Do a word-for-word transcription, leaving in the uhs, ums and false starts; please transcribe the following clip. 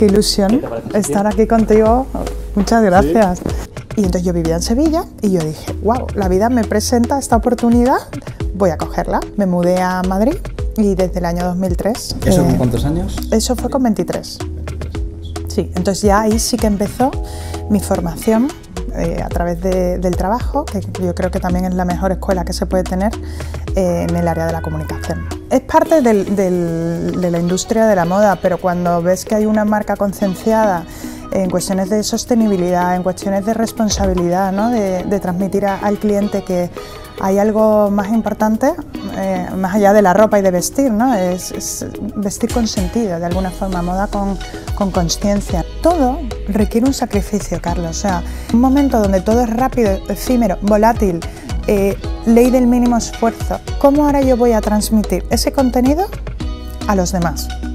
qué ilusión estar aquí contigo. Muchas gracias. ¿Sí? Y entonces yo vivía en Sevilla y yo dije, wow, la vida me presenta esta oportunidad, voy a cogerla. Me mudé a Madrid y desde el año dos mil tres... ¿Eso eh, con cuántos años? Eso fue con veintitrés. Sí, entonces ya ahí sí que empezó mi formación eh, a través de, del trabajo, que yo creo que también es la mejor escuela que se puede tener eh, en el área de la comunicación. Es parte del, del, de la industria de la moda, pero cuando ves que hay una marca concienciada en cuestiones de sostenibilidad, en cuestiones de responsabilidad, ¿no? de, de transmitir a, al cliente que hay algo más importante, eh, más allá de la ropa y de vestir, ¿no? es, es vestir con sentido, de alguna forma, moda con con consciencia. Todo requiere un sacrificio, Carlos. O sea, un momento donde todo es rápido, efímero, volátil, eh, ley del mínimo esfuerzo. ¿Cómo ahora yo voy a transmitir ese contenido a los demás?